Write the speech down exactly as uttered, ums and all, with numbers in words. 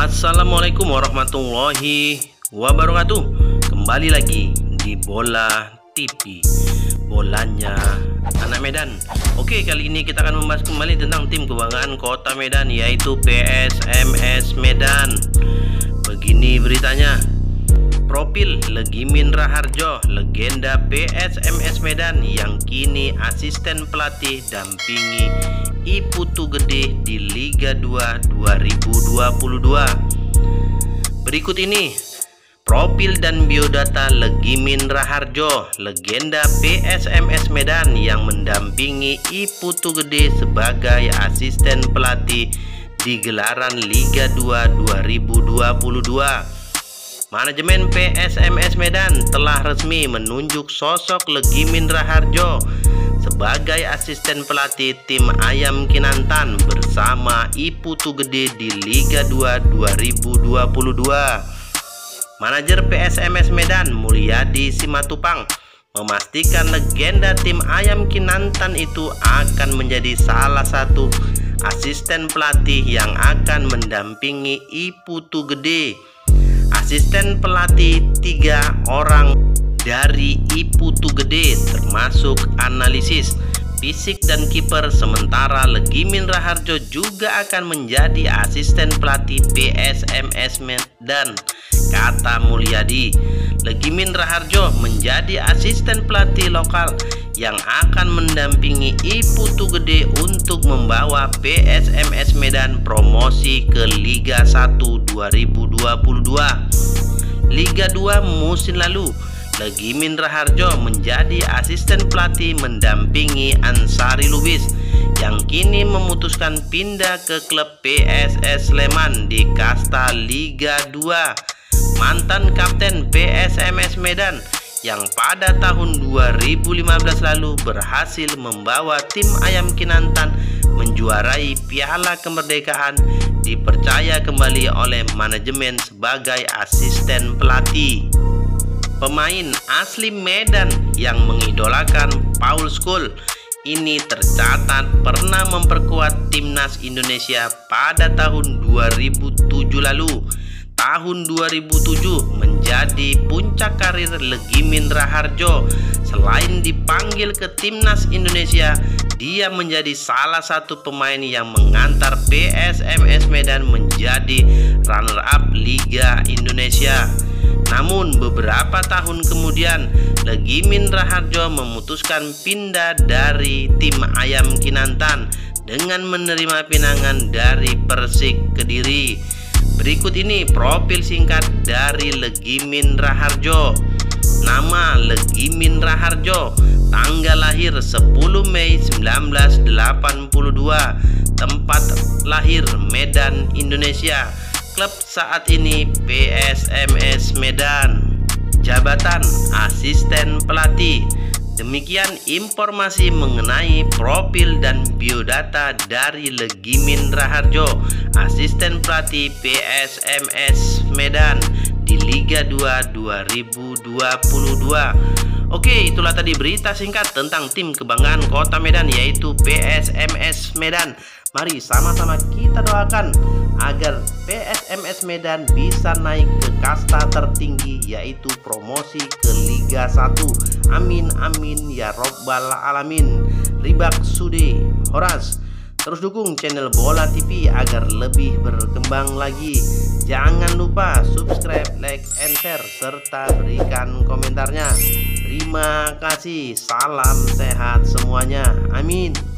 Assalamualaikum warahmatullahi wabarakatuh. Kembali lagi di Bola T V, bolanya anak Medan. Oke, kali ini kita akan membahas kembali tentang tim kebanggaan Kota Medan, yaitu P S M S Medan. Begini beritanya. Profil Legimin Raharjo, legenda P S M S Medan yang kini asisten pelatih dampingi I Putu Gede di Liga dua dua ribu dua puluh dua. Berikut ini profil dan biodata Legimin Raharjo, legenda P S M S Medan yang mendampingi I Putu Gede sebagai asisten pelatih di gelaran Liga dua dua ribu dua puluh dua. Manajemen P S M S Medan telah resmi menunjuk sosok Legimin Raharjo sebagai asisten pelatih tim Ayam Kinantan bersama I Putu Gede di Liga dua dua ribu dua puluh dua. Manajer P S M S Medan Mulyadi Simatupang memastikan legenda tim Ayam Kinantan itu akan menjadi salah satu asisten pelatih yang akan mendampingi I Putu Gede. Asisten pelatih tiga orang dari I Putu Gede termasuk analisis fisik dan kiper, sementara Legimin Raharjo juga akan menjadi asisten pelatih P S M S Medan. Kata Mulyadi, Legimin Raharjo menjadi asisten pelatih lokal yang akan mendampingi I Putu Gede untuk membawa P S M S Medan promosi ke Liga satu dua ribu dua puluh dua. Liga dua musim lalu, Legimin Raharjo menjadi asisten pelatih mendampingi Ansari Lubis yang kini memutuskan pindah ke klub P S S Sleman di kasta Liga dua. Mantan kapten P S M S Medan yang pada tahun dua ribu lima belas lalu berhasil membawa tim Ayam Kinantan menjuarai Piala Kemerdekaan dipercaya kembali oleh manajemen sebagai asisten pelatih. Pemain asli Medan yang mengidolakan Paul Scholes ini tercatat pernah memperkuat timnas Indonesia pada tahun dua ribu tujuh lalu. Tahun dua ribu tujuh menjadi puncak karir Legimin Raharjo. Selain dipanggil ke timnas Indonesia, dia menjadi salah satu pemain yang mengantar P S M S Medan menjadi runner-up Liga Indonesia. Namun beberapa tahun kemudian, Legimin Raharjo memutuskan pindah dari tim Ayam Kinantan dengan menerima pinangan dari Persik Kediri. Berikut ini profil singkat dari Legimin Raharjo. Nama Legimin Raharjo, tanggal lahir sepuluh Mei seribu sembilan ratus delapan puluh dua, tempat lahir Medan, Indonesia. Klub saat ini P S M S Medan. Jabatan asisten pelatih. Demikian informasi mengenai profil dan biodata dari Legimin Raharjo, asisten pelatih P S M S Medan di Liga dua dua ribu dua puluh dua. Oke, itulah tadi berita singkat tentang tim kebanggaan Kota Medan, yaitu P S M S Medan. Mari sama-sama kita doakan agar P S M S Medan bisa naik ke kasta tertinggi, yaitu promosi ke Liga satu. Amin amin ya robbal alamin. Ribak Sude Horas. Terus dukung channel Bola T V agar lebih berkembang lagi. Jangan lupa subscribe, like, and share, serta berikan komentarnya. Terima kasih. Salam sehat semuanya. Amin.